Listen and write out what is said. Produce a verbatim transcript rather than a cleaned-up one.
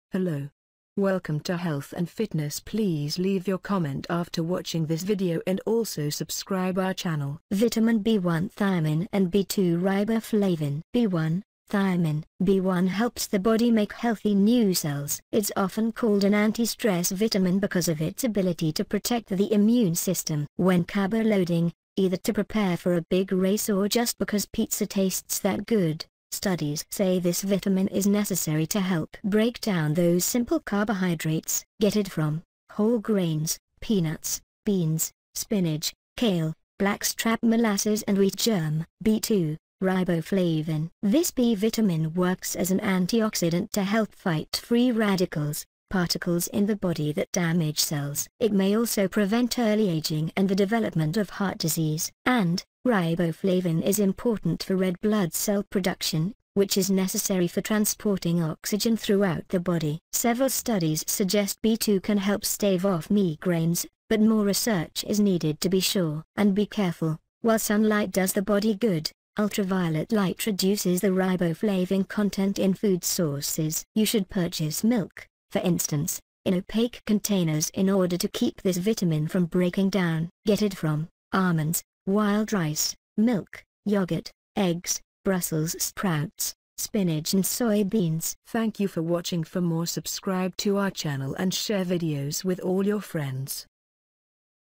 Hello. Welcome to Health and Fitness. Please leave your comment after watching this video and also subscribe our channel. Vitamin B one, thiamine and B two, riboflavin. B one, thiamine. B one helps the body make healthy new cells. It's often called an anti-stress vitamin because of its ability to protect the immune system. When carbo-loading, either to prepare for a big race or just because pizza tastes that good, studies say this vitamin is necessary to help break down those simple carbohydrates. Get it from whole grains, peanuts, beans, spinach, kale, blackstrap molasses and wheat germ. B two, riboflavin. This B vitamin works as an antioxidant to help fight free radicals, particles in the body that damage cells. It may also prevent early aging and the development of heart disease. And riboflavin is important for red blood cell production, which is necessary for transporting oxygen throughout the body. Several studies suggest B two can help stave off migraines, but more research is needed to be sure. And be careful, while sunlight does the body good, ultraviolet light reduces the riboflavin content in food sources. You should purchase milk, for instance, in opaque containers in order to keep this vitamin from breaking down. Get it from almonds, wild rice, milk, yogurt, eggs, Brussels sprouts, spinach and soybeans. Thank you for watching. For more, subscribe to our channel and share videos with all your friends.